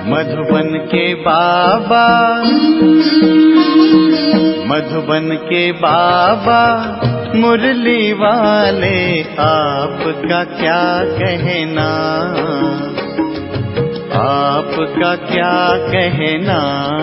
मधुबन के बाबा, मधुबन के बाबा मुरली वाले, आपका क्या कहना, आपका क्या कहना।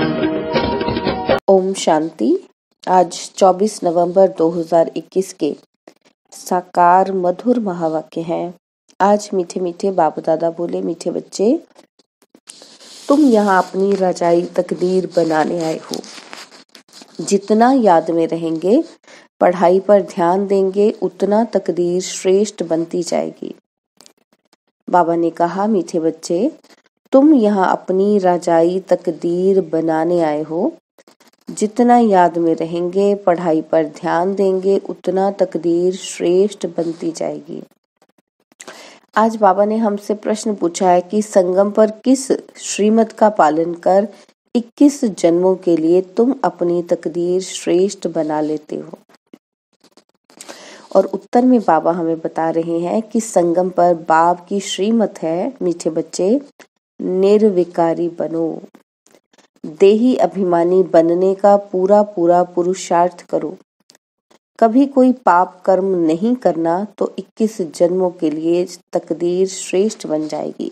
ओम शांति। आज 24 नवंबर 2021 के साकार मधुर महावाक्य हैं। आज मीठे मीठे बाप दादा बोले, मीठे बच्चे, तुम यहाँ अपनी रजाई तकदीर बनाने आए हो। जितना याद में रहेंगे, पढ़ाई पर ध्यान देंगे, उतना तकदीर श्रेष्ठ बनती जाएगी। बाबा ने कहा, मीठे बच्चे, तुम यहाँ अपनी रजाई तकदीर बनाने आए हो। जितना याद में रहेंगे, पढ़ाई पर ध्यान देंगे, उतना तकदीर श्रेष्ठ बनती जाएगी। आज बाबा ने हमसे प्रश्न पूछा है कि संगम पर किस श्रीमत का पालन कर 21 जन्मों के लिए तुम अपनी तकदीर श्रेष्ठ बना लेते हो। और उत्तर में बाबा हमें बता रहे हैं कि संगम पर बाप की श्रीमत है, मीठे बच्चे, निर्विकारी बनो। देही अभिमानी बनने का पूरा पूरा पुरुषार्थ करो। कभी कोई पाप कर्म नहीं करना तो 21 जन्मों के लिए तकदीर श्रेष्ठ बन जाएगी।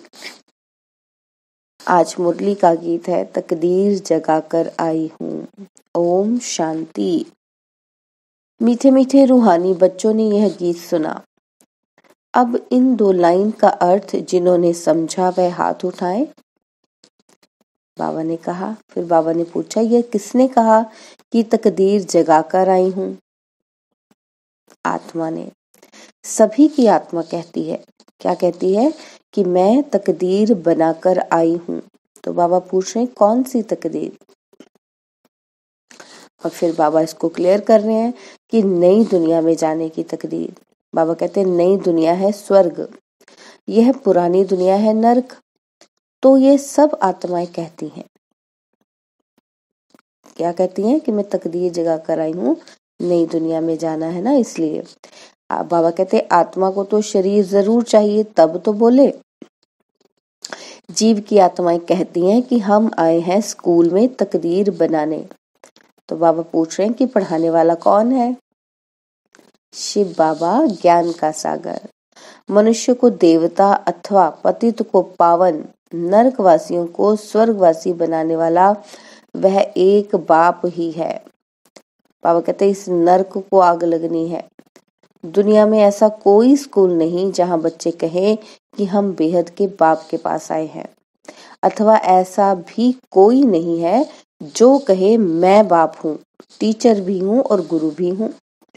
आज मुरली का गीत है, तकदीर जगाकर आई हूँ। ओम शांति। मीठे मीठे रूहानी बच्चों ने यह गीत सुना। अब इन 2 लाइन का अर्थ जिन्होंने समझा वह हाथ उठाएं। बाबा ने कहा। फिर बाबा ने पूछा, यह किसने कहा कि तकदीर जगाकर आई हूँ? आत्मा ने। सभी की आत्मा कहती है। क्या कहती है? कि मैं तकदीर बनाकर आई हूँ। तो बाबा पूछ रहे हैं, कौन सी तकदीर? और फिर बाबा इसको क्लियर कर रहे हैं कि नई दुनिया में जाने की तकदीर। बाबा कहते हैं, नई दुनिया है स्वर्ग, यह पुरानी दुनिया है नरक। तो ये सब आत्माएं कहती हैं। क्या कहती हैं? कि मैं तकदीर जगा कर आई हूँ, नई दुनिया में जाना है ना, इसलिए। बाबा कहते हैं, आत्मा को तो शरीर जरूर चाहिए, तब तो बोले। जीव की आत्माएं कहती हैं कि हम आए हैं स्कूल में तकदीर बनाने। तो बाबा पूछ रहे हैं कि पढ़ाने वाला कौन है? शिव बाबा, ज्ञान का सागर। मनुष्य को देवता अथवा पतित को पावन, नरकवासियों को स्वर्गवासी बनाने वाला वह एक बाप ही है। बाबा कहते हैं, इस नरक को आग लगनी है। दुनिया में ऐसा कोई स्कूल नहीं जहां बच्चे कहें कि हम बेहद के बाप के पास आए हैं, अथवा ऐसा भी कोई नहीं है जो कहे मैं बाप हूँ, टीचर भी हूँ और गुरु भी हूँ।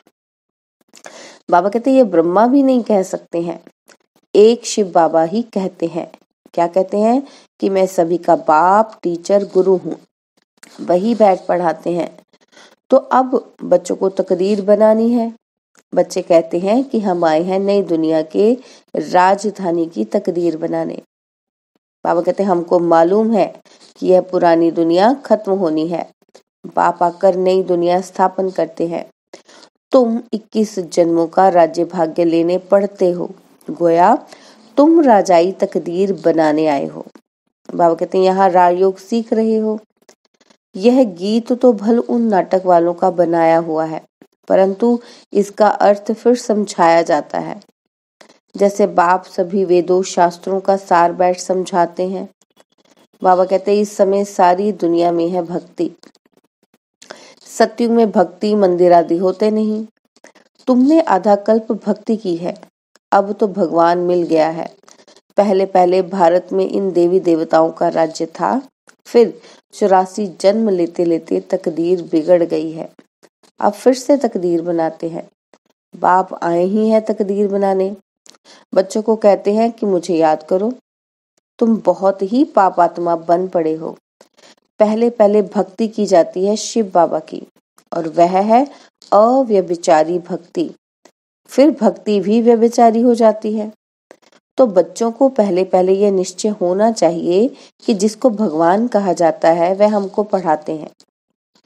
बाबा कहते हैं, ये ब्रह्मा भी नहीं कह सकते हैं, एक शिव बाबा ही कहते हैं। क्या कहते हैं? कि मैं सभी का बाप, टीचर, गुरु हूँ। वही बैठ पढ़ाते हैं। तो अब बच्चों को तकदीर बनानी है। बच्चे कहते हैं कि हम आए हैं नई दुनिया के राजधानी की तकदीर बनाने। बाबा कहते हैं, हमको मालूम है कि यह पुरानी दुनिया खत्म होनी है। बाप आकर नई दुनिया स्थापन करते हैं। तुम 21 जन्मों का राज्य भाग्य लेने पड़ते हो। गोया तुम राजाई तकदीर बनाने आए हो। बाबा कहते हैं, यहाँ राजयोग सीख रहे हो। यह गीत तो भल उन नाटक वालों का बनाया हुआ है, परंतु इसका अर्थ फिर समझाया जाता है। जैसे बाप सभी वेदों शास्त्रों का सार बैठ समझाते हैं। बाबा कहते हैं, इस समय सारी दुनिया में है भक्ति। सतयुग में भक्ति मंदिर आदि होते नहीं। तुमने आधा कल्प भक्ति की है, अब तो भगवान मिल गया है। पहले पहले भारत में इन देवी देवताओं का राज्य था, फिर 84 जन्म लेते लेते तकदीर बिगड़ गई है। अब फिर से तकदीर बनाते हैं। बाप आए ही हैं तकदीर बनाने। बच्चों को कहते हैं कि मुझे याद करो, तुम बहुत ही पापात्मा बन पड़े हो। पहले पहले भक्ति की जाती है शिव बाबा की, और वह है अव्यभिचारी भक्ति। फिर भक्ति भी व्यभिचारी हो जाती है। तो बच्चों को पहले पहले यह निश्चय होना चाहिए कि जिसको भगवान कहा जाता है वह हमको पढ़ाते हैं।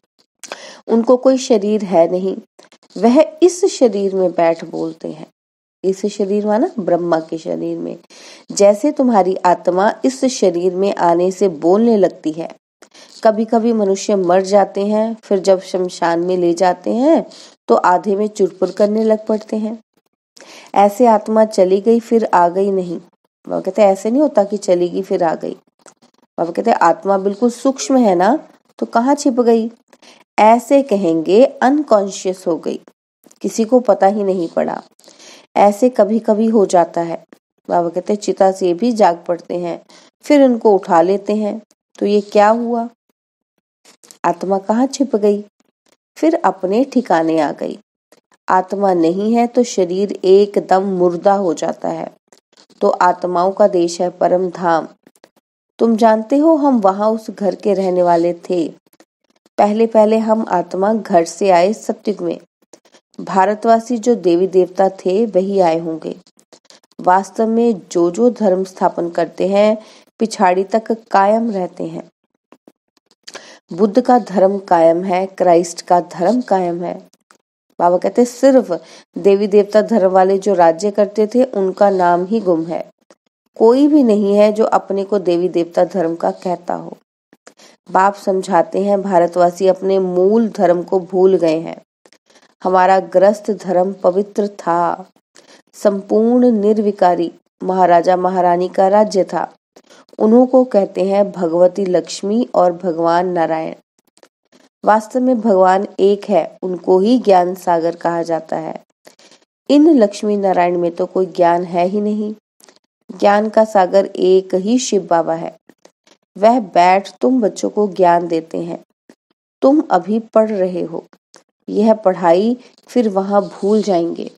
उनको कोई शरीर है नहीं, वह इस शरीर में बैठ बोलते हैं। इस शरीर माना ब्रह्मा के शरीर में। जैसे तुम्हारी आत्मा इस शरीर में आने से बोलने लगती है। कभी कभी मनुष्य मर जाते हैं, फिर जब शमशान में ले जाते हैं तो आधे में चुरपुर करने लग पड़ते हैं। ऐसे आत्मा चली गई फिर आ गई नहीं। बाबा कहते ऐसे नहीं होता कि चली गई फिर आ गई। बाबा कहते आत्मा बिल्कुल सूक्ष्म है ना, तो कहाँ छिप गई। ऐसे कहेंगे अनकॉन्शियस हो गई, किसी को पता ही नहीं पड़ा। ऐसे कभी कभी हो जाता है। बाबा कहते चिता से भी जाग पड़ते हैं, फिर उनको उठा लेते हैं। तो ये क्या हुआ, आत्मा कहाँ छिप गई, फिर अपने ठिकाने आ गई। आत्मा नहीं है तो शरीर एकदम मुर्दा हो जाता है। तो आत्माओं का देश है परम धाम। तुम जानते हो हम वहां उस घर के रहने वाले थे। पहले पहले हम आत्मा घर से आए सत्युग में। भारतवासी जो देवी देवता थे वही आए होंगे। वास्तव में जो धर्म स्थापन करते हैं पिछाड़ी तक कायम रहते हैं। बुद्ध का धर्म कायम है, क्राइस्ट का धर्म कायम है। बाबा कहते सिर्फ देवी देवता धर्म वाले जो राज्य करते थे उनका नाम ही गुम है। कोई भी नहीं है जो अपने को देवी देवता धर्म का कहता हो। बाप समझाते हैं भारतवासी अपने मूल धर्म को भूल गए हैं। हमारा ग्रस्त धर्म पवित्र था, संपूर्ण निर्विकारी महाराजा महारानी का राज्य था। उन्हों को कहते हैं भगवती लक्ष्मी और भगवान नारायण। वास्तव में भगवान एक है, उनको ही ज्ञान सागर कहा जाता है। इन लक्ष्मी नारायण में तो कोई ज्ञान है ही नहीं। ज्ञान का सागर एक ही शिव बाबा है। वह बैठ तुम बच्चों को ज्ञान देते हैं। तुम अभी पढ़ रहे हो, यह पढ़ाई फिर वहां भूल जाएंगे।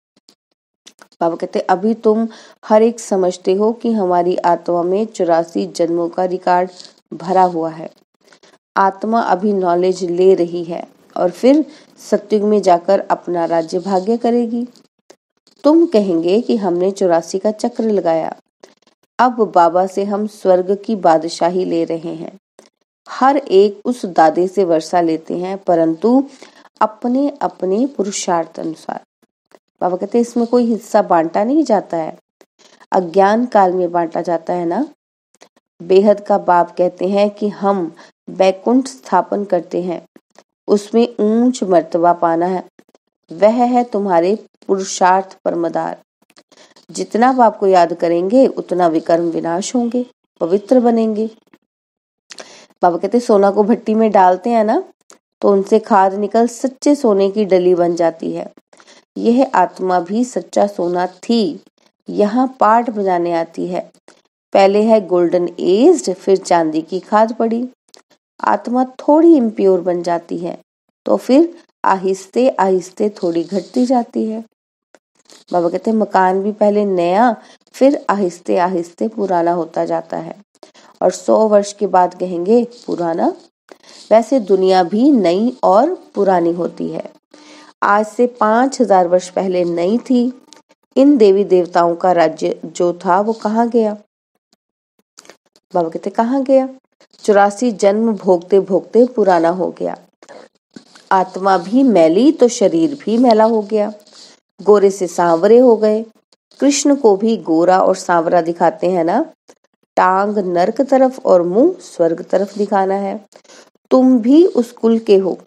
बाबा कहते अभी तुम हर एक समझते हो कि हमारी आत्मा में 84 जन्मों का रिकॉर्ड भरा हुआ है। आत्मा अभी नॉलेज ले रही है और फिर सत्युग में जाकर अपना राज्य भाग्य करेगी। तुम कहेंगे कि हमने 84 का चक्र लगाया, अब बाबा से हम स्वर्ग की बादशाही ले रहे हैं। हर एक उस दादे से वर्षा लेते हैं, परंतु अपने अपने पुरुषार्थ अनुसार। बाबा कहते इसमें कोई हिस्सा बांटा नहीं जाता है, अज्ञान काल में बांटा जाता है ना। बेहद का बाप कहते हैं कि हम बैकुंठ स्थापन करते हैं, उसमें ऊंच मर्तबा पाना है। वह है तुम्हारे पुरुषार्थ परमदार। जितना बाप को याद करेंगे उतना विकर्म विनाश होंगे, पवित्र बनेंगे। बाबा कहते सोना को भट्टी में डालते हैं ना, तो उनसे खाद निकल सच्चे सोने की डली बन जाती है। यह आत्मा भी सच्चा सोना थी, यहाँ पाठ बजाने आती है। पहले है गोल्डन एज्ड, फिर चांदी की खाद पड़ी। आत्मा थोड़ी इम्प्योर बन जाती है तो फिर आहिस्ते आहिस्ते थोड़ी घटती जाती है। बाबा कहते हैं मकान भी पहले नया फिर आहिस्ते आहिस्ते पुराना होता जाता है और 100 वर्ष के बाद कहेंगे पुराना। वैसे दुनिया भी नई और पुरानी होती है। आज से 5000 वर्ष पहले नई थी। इन देवी देवताओं का राज्य जो था वो कहाँ गया। बाबा कहते कहाँ गया, 84 जन्म भोगते भोगते पुराना हो गया। आत्मा भी मैली तो शरीर भी मैला हो गया, गोरे से सांवरे हो गए। कृष्ण को भी गोरा और सांवरा दिखाते हैं ना। टांग नरक तरफ और मुंह स्वर्ग तरफ दिखाना है। तुम भी उस कुल के हो।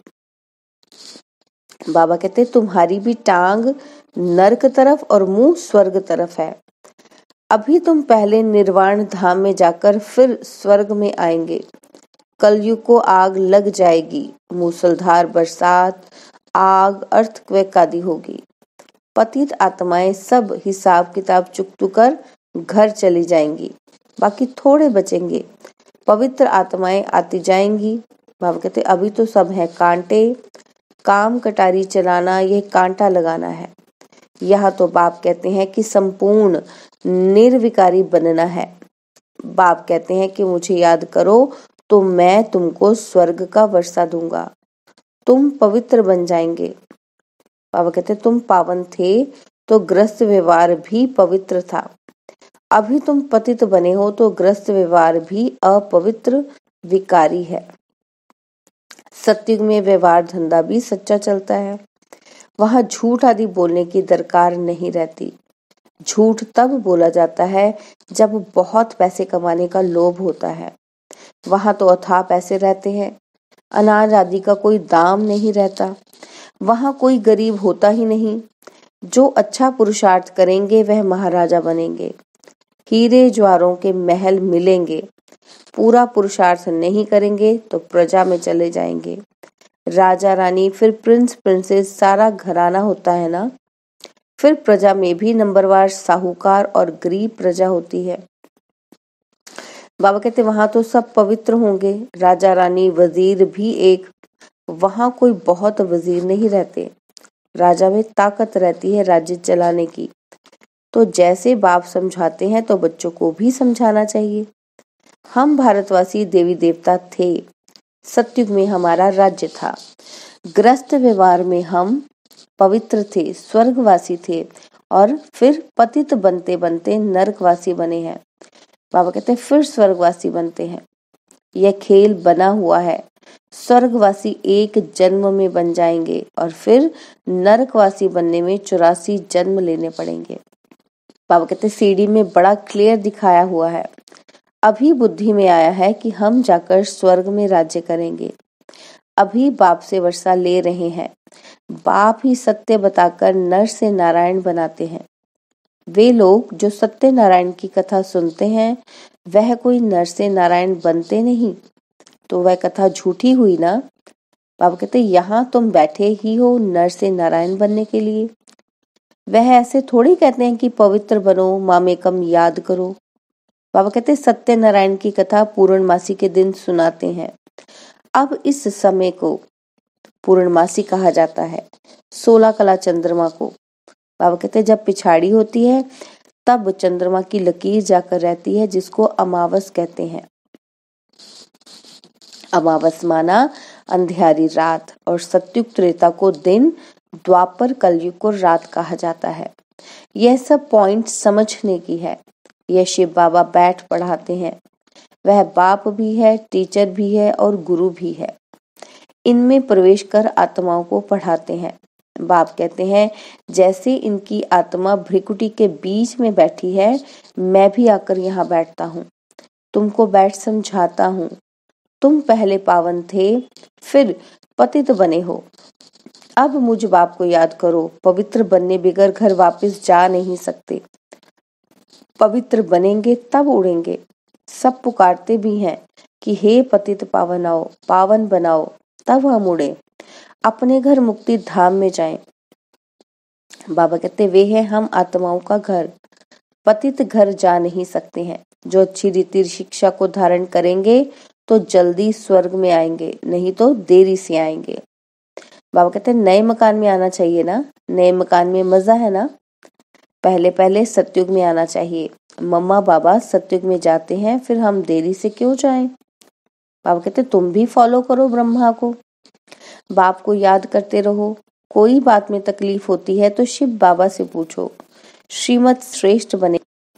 बाबा कहते तुम्हारी भी टांग नरक तरफ और मुंह स्वर्ग तरफ है। अभी तुम पहले निर्वाण धाम में जाकर फिर स्वर्ग में आएंगे। कलयुग को आग लग जाएगी, मूसलधार बरसात, आग, अर्थक्वेक आदि होगी। पतित आत्माएं सब हिसाब किताब चुकतू कर घर चली जाएंगी, बाकी थोड़े बचेंगे। पवित्र आत्माएं आती जाएंगी। बाबा कहते अभी तो सब है कांटे। काम कटारी चलाना यह कांटा लगाना है। यहाँ तो बाप कहते हैं कि संपूर्ण निर्विकारी बनना है। बाप कहते हैं कि मुझे याद करो तो मैं तुमको स्वर्ग का वर्षा दूंगा, तुम पवित्र बन जाएंगे। बाबा कहते तुम पावन थे तो ग्रस्त व्यवहार भी पवित्र था। अभी तुम पतित बने हो तो ग्रस्त व्यवहार भी अपवित्र विकारी है। सत्युग में व्यवहार धंधा भी सच्चा चलता है, वहां झूठ आदि बोलने की दरकार नहीं रहती। झूठ तब बोला जाता है जब बहुत पैसे कमाने का लोभ होता है। वहां तो अथाह पैसे रहते हैं, अनाज आदि का कोई दाम नहीं रहता। वहां कोई गरीब होता ही नहीं। जो अच्छा पुरुषार्थ करेंगे वह महाराजा बनेंगे, हीरे ज्वारों के महल मिलेंगे। पूरा पुरुषार्थ नहीं करेंगे तो प्रजा में चले जाएंगे। राजा रानी, फिर प्रिंस प्रिंसेस, सारा घराना होता है ना। फिर प्रजा में भी नंबरवार साहूकार और गरीब प्रजा होती है। बाबा कहते वहां तो सब पवित्र होंगे, राजा रानी वजीर भी एक। वहां कोई बहुत वजीर नहीं रहते। राजा में ताकत रहती है राज्य चलाने की। तो जैसे बाप समझाते हैं तो बच्चों को भी समझाना चाहिए। हम भारतवासी देवी देवता थे। सतयुग में हमारा राज्य था। ग्रस्त व्यवहार में हम पवित्र थे, स्वर्गवासी थे, और फिर पतित बनते बनते नरकवासी बने हैं। बाबा कहते हैं फिर स्वर्गवासी बनते हैं। यह खेल बना हुआ है। स्वर्गवासी एक जन्म में बन जाएंगे और फिर नरकवासी बनने में 84 जन्म लेने पड़ेंगे। बाबा कहते सीडी में बड़ा क्लियर दिखाया हुआ है। अभी बुद्धि में आया है कि हम जाकर स्वर्ग में राज्य करेंगे। अभी बाप से वर्षा ले रहे हैं। बाप ही सत्य बताकर नर से नारायण बनाते हैं। वे लोग जो सत्य नारायण की कथा सुनते हैं वह कोई नर से नारायण बनते नहीं, तो वह कथा झूठी हुई ना। बाबा कहते यहाँ तुम बैठे ही हो नर से नारायण बनने के लिए। वह ऐसे थोड़ी कहते हैं कि पवित्र बनो, मामेकम याद करो। बाबा कहते सत्य नारायण की कथा पूर्णमासी के दिन सुनाते हैं। अब इस समय को पूर्णमासी कहा जाता है, 16 कला चंद्रमा को। बाबा कहते जब पिछाड़ी होती है तब चंद्रमा की लकीर जाकर रहती है, जिसको अमावस कहते हैं। अमावस माना अंधियारी रात, और सतयुग त्रेता को दिन, द्वापर कलयुग को रात कहा जाता है। यह सब पॉइंट समझने की है। यह शिव बाबा बैठ पढ़ाते हैं। वह बाप भी है, टीचर भी है और गुरु भी है। इनमें प्रवेश कर आत्माओं को पढ़ाते हैं। बाप कहते हैं जैसे इनकी आत्मा भ्रिकुटी के बीच में बैठी है, मैं भी आकर यहाँ बैठता हूँ, तुमको बैठ समझाता हूँ। तुम पहले पावन थे, फिर पतित बने हो। अब मुझ बाप को याद करो। पवित्र बनने बगैर घर वापस जा नहीं सकते। पवित्र बनेंगे तब उड़ेंगे। सब पुकारते भी हैं कि हे पतित पावन आओ, पावन बनाओ, तब हम उड़े, अपने घर मुक्ति धाम में जाएं। बाबा कहते वे हैं हम आत्माओं का घर। पतित घर जा नहीं सकते हैं। जो अच्छी रीति शिक्षा को धारण करेंगे तो जल्दी स्वर्ग में आएंगे, नहीं तो देरी से आएंगे। बाबा कहते नए मकान में आना चाहिए ना, नए मकान में मजा है ना। पहले पहले सतयुग में आना चाहिए। मम्मा बाबा सतयुग में जाते हैं, फिर हम देरी से क्यों जाएं? बाबा कहते तुम भी फॉलो करो ब्रह्मा को, बाप को याद करते रहो। कोई बात में तकलीफ होती है तो शिव बाबा से पूछो। श्रीमत श्रेष्ठ बने।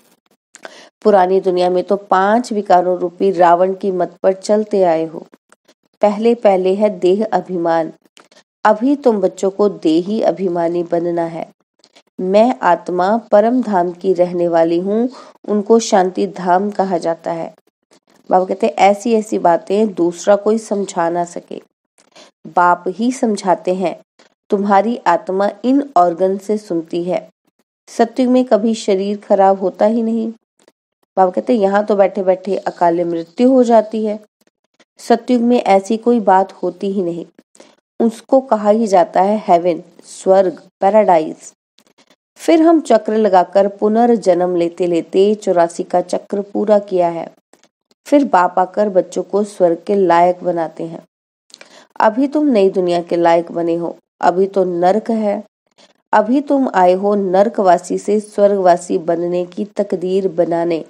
पुरानी दुनिया में तो 5 विकारों रूपी रावण की मत पर चलते आए हो। पहले पहले है देह अभिमान। अभी तुम बच्चों को देही अभिमानी बनना है। मैं आत्मा परम धाम की रहने वाली हूँ, उनको शांति धाम कहा जाता है। बाबा कहते ऐसी ऐसी बातें दूसरा कोई समझा ना सके, बाप ही समझाते हैं। तुम्हारी आत्मा इन ऑर्गन से सुनती है। सत्युग में कभी शरीर खराब होता ही नहीं। बाबा कहते यहाँ तो बैठे बैठे अकाले मृत्यु हो जाती है। सत्युग में ऐसी कोई बात होती ही नहीं। उसको कहा ही जाता है हेवन, स्वर्ग, पैराडाइज। फिर हम चक्र लगाकर पुनर्जन्म लेते लेते 84 का चक्र पूरा किया है। फिर बाप आकर बच्चों को स्वर्ग के लायक बनाते हैं। अभी तुम नई दुनिया के लायक बने हो। अभी तो नर्क है। अभी तुम आए हो नर्कवासी से स्वर्गवासी बनने की तकदीर बनाने।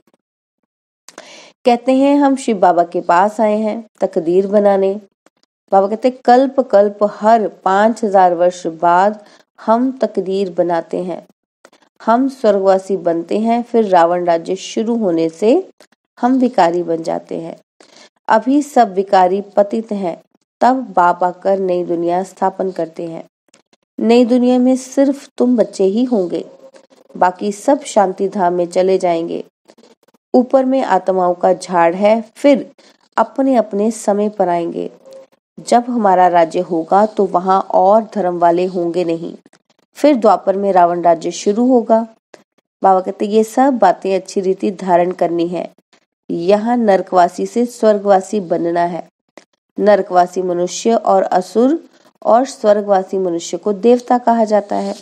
कहते हैं हम शिव बाबा के पास आए हैं तकदीर बनाने। बाबा कहते कल्प कल्प हर 5000 वर्ष बाद हम तकदीर बनाते हैं। हम स्वर्गवासी बनते हैं, फिर रावण राज्य शुरू होने से हम विकारी बन जाते हैं। अभी सब विकारी पतित हैं, तब बाप आकर नई दुनिया स्थापन करते हैं। नई दुनिया में सिर्फ तुम बच्चे ही होंगे। बाकी सब शांति धाम में चले जाएंगे। ऊपर में आत्माओं का झाड़ है, फिर अपने अपने समय पर आएंगे। जब हमारा राज्य होगा तो वहां और धर्म वाले होंगे नहीं। फिर द्वापर में रावण राज्य शुरू होगा। बाबा कहते ये सब बातें अच्छी रीति धारण करनी है। यहाँ नरकवासी से स्वर्गवासी बनना है। नरकवासी मनुष्य और असुर और स्वर्गवासी मनुष्य को देवता कहा जाता है।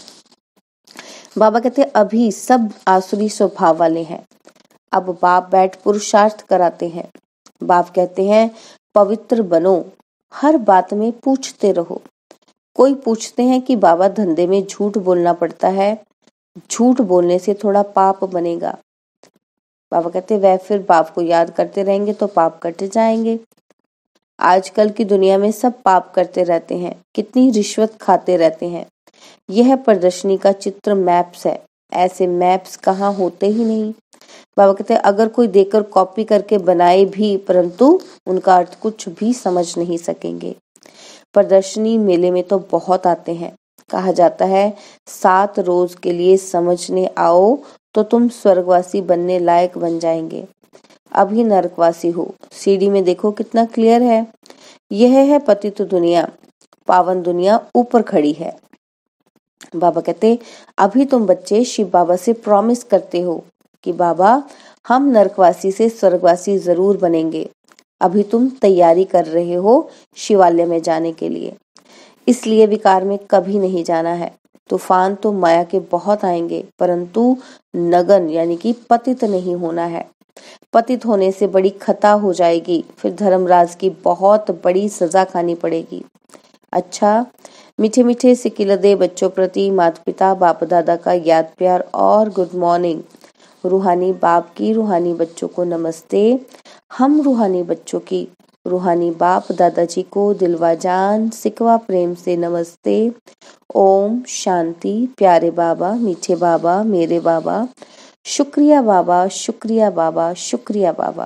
बाबा कहते अभी सब आसुरी स्वभाव वाले हैं। अब बाप बैठ पुरुषार्थ कराते हैं। बाप कहते हैं पवित्र बनो, हर बात में पूछते रहो। कोई पूछते हैं कि बाबा धंधे में झूठ बोलना पड़ता है, झूठ बोलने से थोड़ा पाप बनेगा। बाबा कहते वह फिर बाप को याद करते रहेंगे तो पाप कट जाएंगे। आजकल की दुनिया में सब पाप करते रहते हैं, कितनी रिश्वत खाते रहते हैं। यह प्रदर्शनी का चित्र मैप्स है, ऐसे मैप्स कहाँ होते ही नहीं। बाबा कहते हैं अगर कोई देकर कॉपी करके बनाए भी, परंतु उनका अर्थ कुछ भी समझ नहीं सकेंगे। प्रदर्शनी मेले में तो बहुत आते हैं। कहा जाता है 7 रोज के लिए समझने आओ तो तुम स्वर्गवासी बनने लायक बन जाएंगे। अभी नरकवासी हो। सीढ़ी में देखो कितना क्लियर है। यह है पतित दुनिया, पावन दुनिया ऊपर खड़ी है। बाबा कहते अभी तुम बच्चे शिव बाबा से प्रॉमिस करते हो कि बाबा हम नरकवासी से स्वर्गवासी जरूर बनेंगे। अभी तुम तैयारी कर रहे हो शिवालय में जाने के लिए, इसलिए विकार में कभी नहीं जाना है। तूफान तो माया के बहुत आएंगे, परंतु नगन यानी कि पतित नहीं होना है। पतित होने से बड़ी खता हो जाएगी, फिर धर्मराज की बहुत बड़ी सजा खानी पड़ेगी। अच्छा, मीठे मीठे सिकिलदे बच्चों प्रति माता पिता बाप दादा का याद प्यार और गुड मॉर्निंग। रूहानी बाप की रूहानी बच्चों को नमस्ते। हम रूहानी बच्चों की रूहानी बाप दादाजी को दिलवा जान सिकवा प्रेम से नमस्ते। ओम शांति। प्यारे बाबा, मीठे बाबा, मेरे बाबा, शुक्रिया बाबा, शुक्रिया बाबा, शुक्रिया बाबा।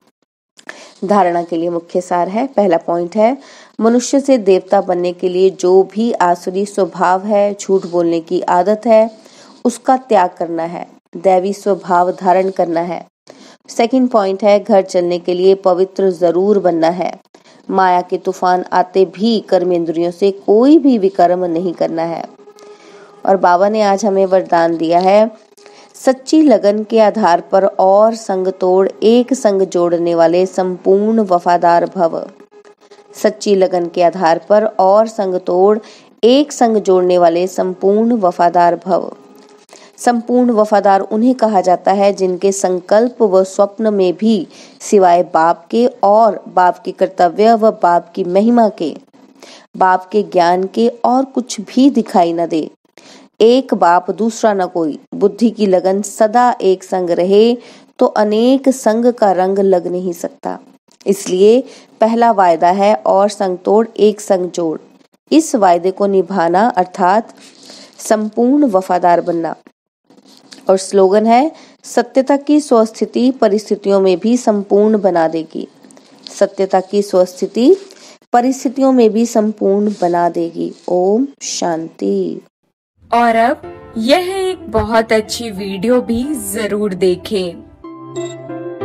धारणा के लिए मुख्य सार है। पहला पॉइंट है मनुष्य से देवता बनने के लिए जो भी आसुरी स्वभाव है, झूठ बोलने की आदत है, उसका त्याग करना है, दैवी स्वभाव धारण करना है। सेकंड पॉइंट है घर चलने के लिए पवित्र जरूर बनना है। माया के तूफान आते भी कर्मेंद्रियों से कोई भी विकर्म नहीं करना है। और बाबा ने आज हमें वरदान दिया है सच्ची लगन के आधार पर और संग तोड़ एक संग जोड़ने वाले संपूर्ण वफादार भव। सच्ची लगन के आधार पर और संग तोड़ एक संग जोड़ने वाले संपूर्ण वफादार भव। संपूर्ण वफादार उन्हें कहा जाता है जिनके संकल्प व स्वप्न में भी सिवाय बाप के और बाप के कर्तव्य व बाप की महिमा के, बाप के ज्ञान के और कुछ भी दिखाई न दे। एक बाप दूसरा न कोई। बुद्धि की लगन सदा एक संग रहे तो अनेक संग का रंग लग नहीं सकता। इसलिए पहला वायदा है और संग तोड़ एक संग जोड़। इस वायदे को निभाना अर्थात संपूर्ण वफादार बनना। और स्लोगन है सत्यता की स्वस्थिति परिस्थितियों में भी संपूर्ण बना देगी। सत्यता की स्वस्थिति परिस्थितियों में भी संपूर्ण बना देगी। ओम शांति। और अब यह एक बहुत अच्छी वीडियो भी जरूर देखें।